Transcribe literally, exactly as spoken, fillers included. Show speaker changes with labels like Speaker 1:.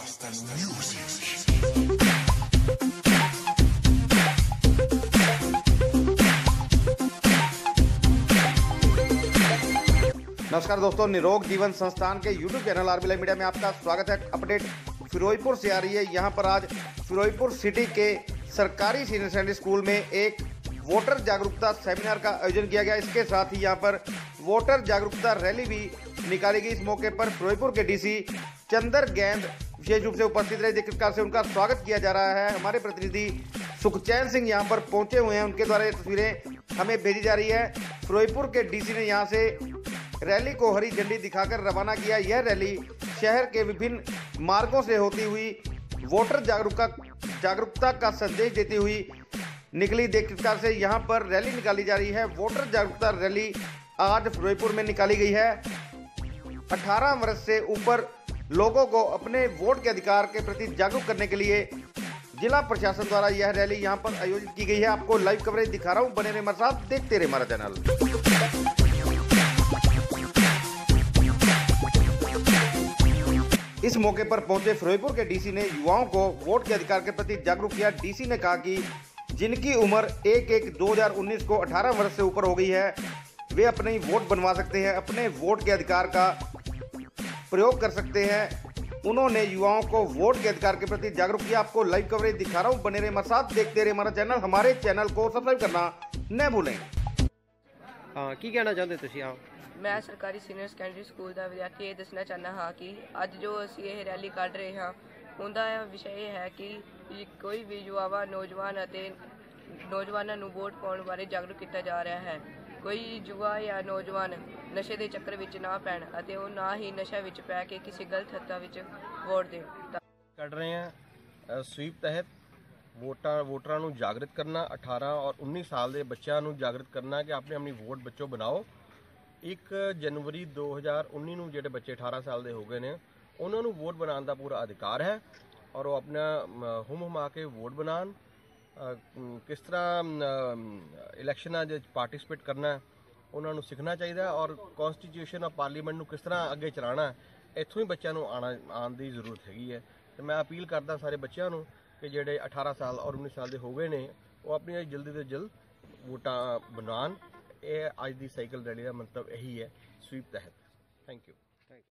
Speaker 1: नमस्कार दोस्तों, निरोग जीवन संस्थान के YouTube channel RB live media में आपका स्वागत है। अपडेट फिरोजपुर से आ रही है। यहाँ पर आज फिरोजपुर सिटी के सरकारी सीनियर सेकेंडरी स्कूल में एक वोटर जागरूकता सेमिनार का आयोजन किया गया। इसके साथ ही यहाँ पर वोटर जागरूकता रैली भी निकाली गई। इस मौके पर फिरोजपुर के डीसी चंदर गेंद विशेष रूप से उपस्थित रहे, जिस प्रकार से उनका स्वागत किया जा रहा है। हमारे प्रतिनिधि सुखचैन सिंह यहाँ पर पहुंचे हुए हैं, उनके द्वारा ये तस्वीरें हमें भेजी जा रही है। फिरोजपुर के डीसी ने यहाँ से रैली को हरी झंडी दिखाकर रवाना किया। यह रैली शहर के विभिन्न मार्गों से होती हुई वोटर जागरूकता जागरूकता का संदेश देती हुई निकली। देख प्रकार से यहाँ पर रैली निकाली जा रही है। वोटर जागरूकता रैली आज फिरोजपुर में निकाली गई है। अठारह वर्ष से ऊपर लोगों को अपने वोट के अधिकार के प्रति जागरूक करने के लिए जिला प्रशासन द्वारा यह रैली यहाँ पर आयोजित की गई है। आपको लाइव कवरेज दिखा रहा हूँ, बने रहे हमारे साथ, देखते रहे हमारा चैनल। इस मौके पर पहुंचे फिरोजपुर के डीसी ने युवाओं को वोट के अधिकार के प्रति जागरूक किया। डीसी ने कहा कि जिनकी उम्र एक एक दो हज़ार उन्नीस को अठारह वर्ष से ऊपर हो गई है, वे अपने वोट बनवा सकते हैं, अपने वोट के अधिकार का प्रयोग कर सकते हैं। उन्होंने युवाओं को वोट के अधिकार के प्रति जागरूक किया। आपको लाइव कवरेज दिखा रहा हूँ, बने रहे हमारे साथ, देखते रहे हमारा चैनल। हमारे चैनल को सब्सक्राइब करना न भूलें।
Speaker 2: हाँ, की कहना चाहते तुसी? हाँ,
Speaker 3: मैं सरकारी सीनियर सैकेंडरी स्कूल का विद्यार्थी ਇਹ ਦੱਸਣਾ ਚਾਹੁੰਦਾ ਹਾਂ ਕਿ ਅੱਜ ਜੋ ਅਸੀਂ ਇਹ ਰੈਲੀ ਕੱਢ ਰਹੇ ਹਾਂ, ਉਹਦਾ ਵਿਸ਼ਾ ਇਹ ਹੈ ਕਿ ਕੋਈ ਵੀ ਯੁਵਾ ਨੌਜਵਾਨ ਅਤੇ ਨੌਜਵਾਨਾਂ ਨੂੰ ਵੋਟ ਪਾਉਣ ਬਾਰੇ ਜਾਗਰੂਕ ਕੀਤਾ ਜਾ ਰਿਹਾ ਹੈ। ਕੋਈ ਯੁਵਾ ਜਾਂ ਨੌਜਵਾਨ ਨਸ਼ੇ ਦੇ ਚੱਕਰ ਵਿੱਚ ਨਾ ਪੈਣ ਅਤੇ ਉਹ ਨਾ ਹੀ ਨਸ਼ਾ ਵਿੱਚ ਪੈ ਕੇ ਕਿਸੇ ਗਲਤ ਹੱਥਾਂ ਵਿੱਚ ਵੋਟ ਦੇਣ।
Speaker 2: ਕੱਢ ਰਹੇ ਹਾਂ ਸਵੀਪ ਤਹਿਤ ਵੋਟਾਂ ਵੋਟਰਾਂ ਨੂੰ ਜਾਗਰਿਤ ਕਰਨਾ, ਅਠਾਰਾਂ ਔਰ ਉੱਨੀ ਸਾਲ ਦੇ ਬੱਚਿਆਂ ਨੂੰ ਜਾਗਰਿਤ ਕਰਨਾ ਕਿ ਆਪਣੇ ਆਪਣੀ ਵੋਟ ਬੱਚੋ ਬਣਾਓ। एक जनवरी दो हज़ार उन्नीस ਨੂੰ ਜਿਹੜੇ ਬੱਚੇ अठारह ਸਾਲ ਦੇ ਹੋ ਗਏ ਨੇ, ਉਹਨਾਂ ਨੂੰ ਵੋਟ ਬਣਾਉਣ ਦਾ ਪੂਰਾ ਅਧਿਕਾਰ ਹੈ ਔਰ ਉਹ ਆਪਣਾ ਹੁਮ ਹੁਮਾ ਕੇ ਵੋਟ ਬਣਾਉਣ। ਕਿਸ ਤਰ੍ਹਾਂ ਇਲੈਕਸ਼ਨਾਂ ਦੇ ਪਾਰਟਿਸਿਪੇਟ ਕਰਨਾ ਹੈ ਉਹਨਾਂ ਨੂੰ ਸਿੱਖਣਾ ਚਾਹੀਦਾ ਔਰ ਕਨਸਟੀਟਿਊਸ਼ਨ ਆਫ ਪਾਰਲੀਮੈਂਟ ਨੂੰ ਕਿਸ ਤਰ੍ਹਾਂ ਅੱਗੇ ਚਲਾਉਣਾ, ਇੱਥੋਂ ਹੀ ਬੱਚਿਆਂ ਨੂੰ ਆਉਣਾ ਆਉਣ ਦੀ ਜ਼ਰੂਰਤ ਹੈਗੀ ਹੈ। ਤੇ ਮੈਂ ਅਪੀਲ ਕਰਦਾ ਸਾਰੇ ਬੱਚਿਆਂ ਨੂੰ ਕਿ ਜਿਹੜੇ अठारह ਸਾਲ ਔਰ उन्नीस ਸਾਲ ਦੇ ਹੋ ਗਏ ਨੇ, ਉਹ ਆਪਣੀਆਂ ਜਲਦੀ ਤੋਂ ਜਲਦ ਵੋਟਾਂ ਬਣਾਉਣ। ਇਹ ਅੱਜ ਦੀ ਸਾਈਕਲ ਰੈਲੀ ਦਾ ਮਤਲਬ ਇਹੀ ਹੈ, ਸਵੀਪ ਤਹਿਤ। Thank you.